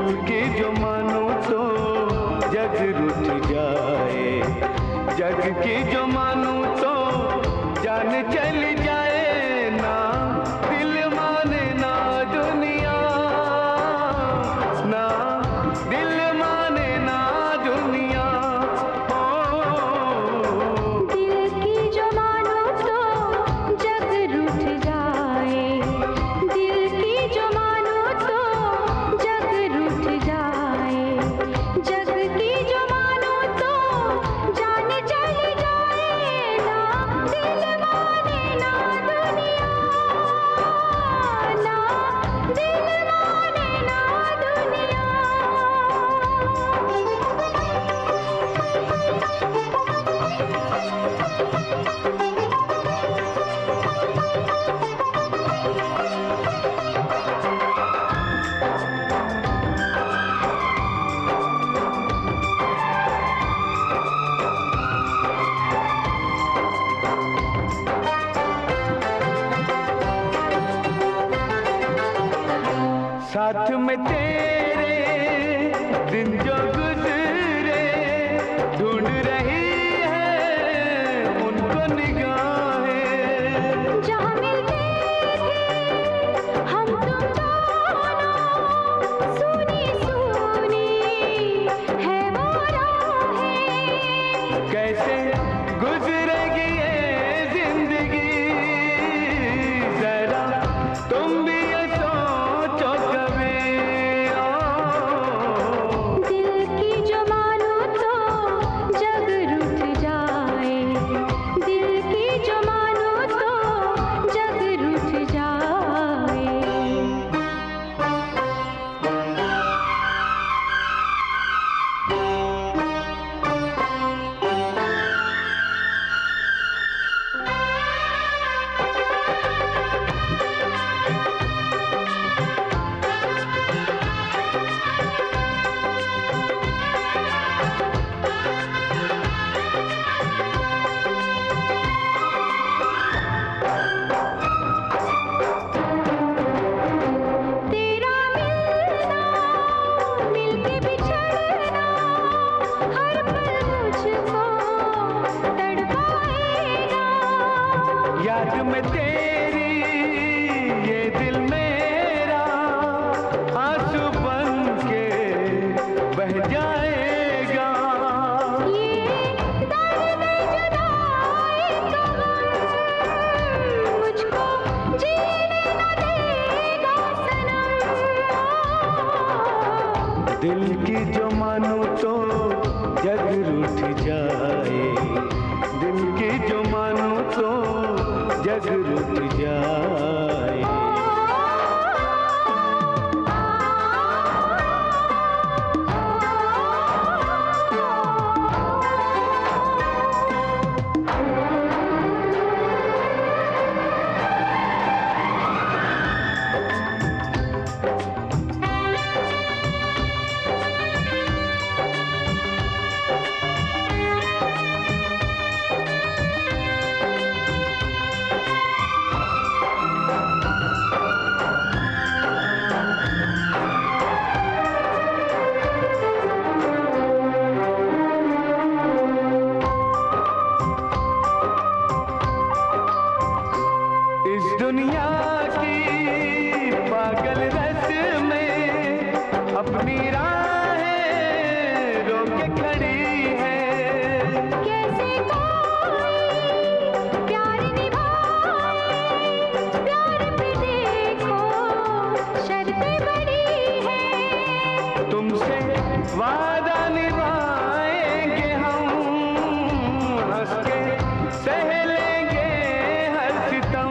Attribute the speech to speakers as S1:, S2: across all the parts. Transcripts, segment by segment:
S1: दिल की जो मानूं तो जग रुठ जाए, जग की जो मानूं तो जान चली जाए ना, दिल माने ना दुनिया, ना दिल माने ना दुनिया।
S2: दिल की जो मानूं तो जग रूठ जाए, दिल की जो मानूं तो जग रूठ जाए, जग की जो मानूं तो जान चली जाए ना, दिल माने ना दुनिया, ना दिल माने ना दुनिया।
S1: साथ में तेरे दिन जो गुजरे, ढूंढ रही है उनको निगाहें,
S2: जहाँ मिलते थे हम तुम दोनों, सुनी सुनी है वो राहें,
S1: कैसे गुजरेगी ये जिंदगी, जरा तुम भी ये सोचो कभी।
S2: दिल की जो मानूं तो जग रूठ जाए, दिल की जो मानूं तो जग रूठ जाए। तेरा मिलना, मिलके बिछड़ना, हर पल मुझको तड़पाएगा,
S1: याद में तेरी ये दिल मेरा आंसू बन के बह जाएगा।
S2: ये दर्द जुदाई का गम मुझको जीने न देगा सनम।
S1: दिल की जो मानूं तो जग रूठ जाए, दिल की जो मानूं तो जग रूठ जाए। इस दुनिया की पागल रस में अपनी राहें रोके खड़ी है,
S2: कैसे कोई प्यार निभाए, प्यार पे देखो शर्तें बड़ी है,
S1: तुमसे वादा निभाएंगे हम, हंस के सह लेंगे हर सितम।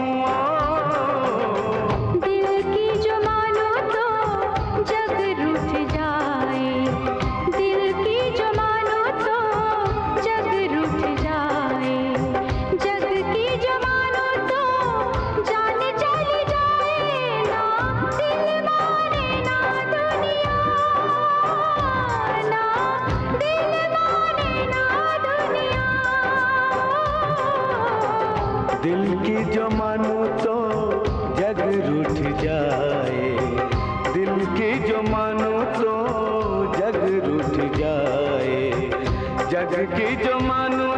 S2: दिल की जो मानूं तो जग रूठ जाए, दिल की जो मानूं तो जग रूठ जाए, जग की जो मानूं तो जान चली जाए ना, दिल माने ना दुनिया,
S1: मानो तो जग रूठ जाए, जग की जो मानो